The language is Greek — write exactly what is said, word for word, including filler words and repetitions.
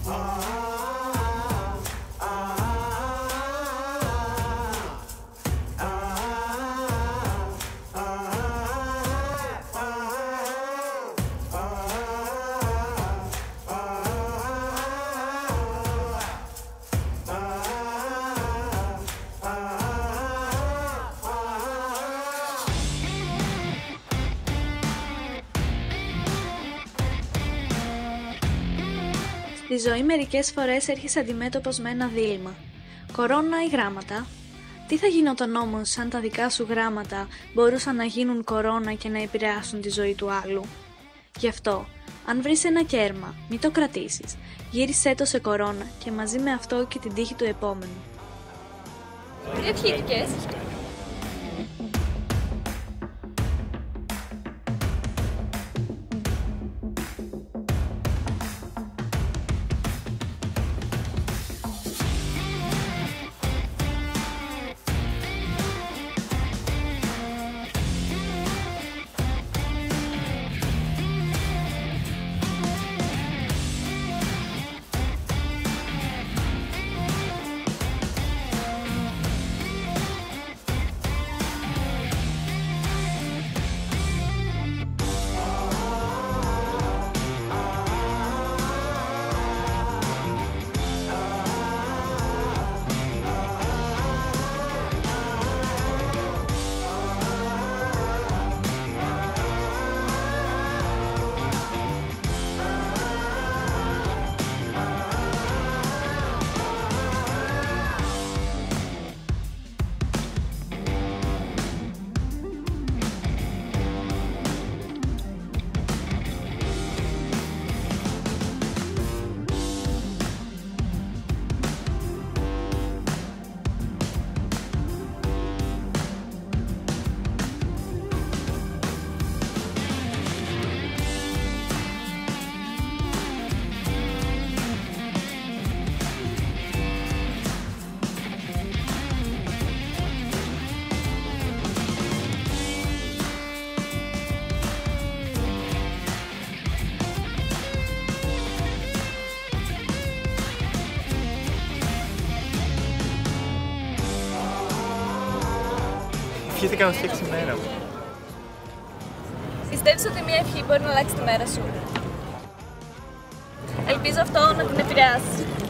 Στη ζωή μερικές φορές έρχεσαι αντιμέτωπος με ένα δίλημμα. Κορώνα ή γράμματα? Τι θα γινόταν όμως αν τα δικά σου γράμματα μπορούσαν να γίνουν κορώνα και να επηρεάσουν τη ζωή του άλλου? Γι' αυτό, αν βρεις ένα κέρμα, μην το κρατήσεις. Γύρισέ το σε κορώνα και μαζί με αυτό και την τύχη του επόμενου. Τι ευχήθηκες? Ευχήθηκα να φτιάξει η μέρα μου. Πιστεύεις ότι μια ευχή μπορεί να αλλάξει τη μέρα σου? Ελπίζω αυτό να την επηρεάσει.